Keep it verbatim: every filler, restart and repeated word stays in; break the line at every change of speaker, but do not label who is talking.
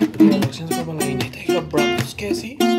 Pero la reacción se fue con la guinita. Y los brazos, ¿qué sí?